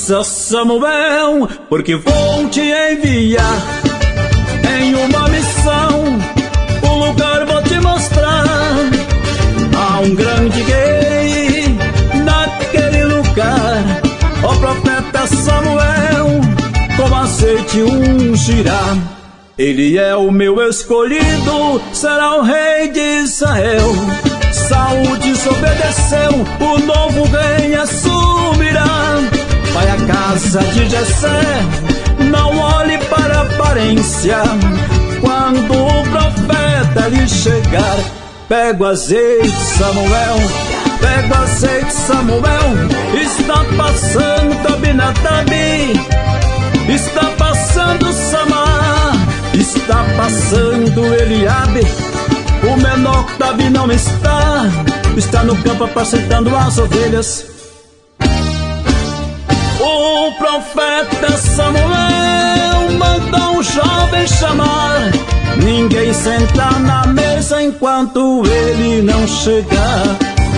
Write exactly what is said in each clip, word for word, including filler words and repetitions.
Ouça, Samuel, porque vou te enviar em uma missão. O lugar vou te mostrar. Há um grande rei naquele lugar. O profeta Samuel com azeite ungirá. Ele é o meu escolhido, será o rei de Israel. Saul desobedeceu, o novo rei assumirá. Vai à casa de Jessé, não olhe para a aparência. Quando o profeta lhe chegar, pega o azeite, Samuel. Pega o azeite, Samuel. Está passando Abinadab, está passando Samar, está passando Eliabe. O menor Davi não está, está no campo apacentando as ovelhas. O profeta Samuel mandou um jovem chamar. Ninguém senta na mesa enquanto ele não chegar.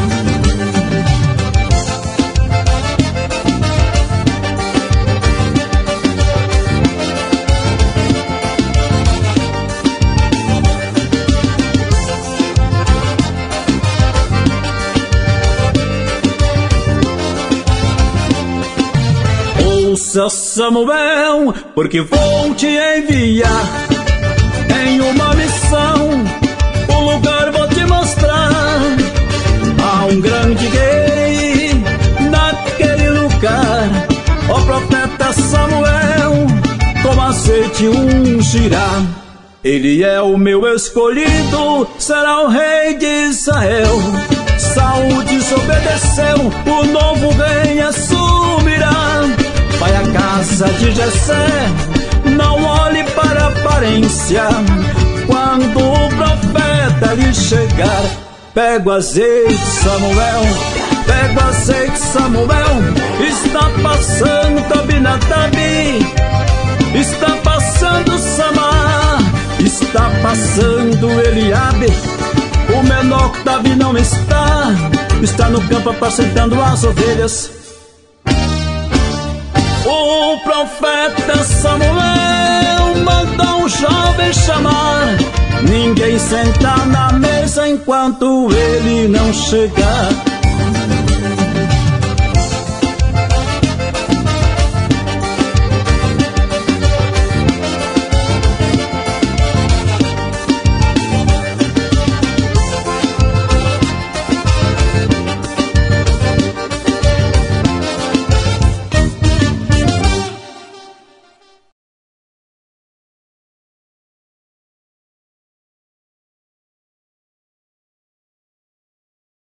Ouça, Samuel, porque vou te enviar em uma missão. O lugar vou te mostrar. Há um grande rei naquele lugar. O profeta Samuel com azeite ungirá. Ele é o meu escolhido, será o rei de Israel. Saul desobedeceu, o novo rei assumirá. Vai à casa de Jessé, não olhe para a aparência. Quando o profeta lhe chegar, pega o azeite, Samuel. Pega o azeite, Samuel. Está passando Abinadab, está passando Samar, está passando Eliabe. O menor Davi não está, está no campo apacentando as ovelhas. O profeta Samuel mandou um jovem chamar. Ninguém senta na mesa enquanto ele não chegar.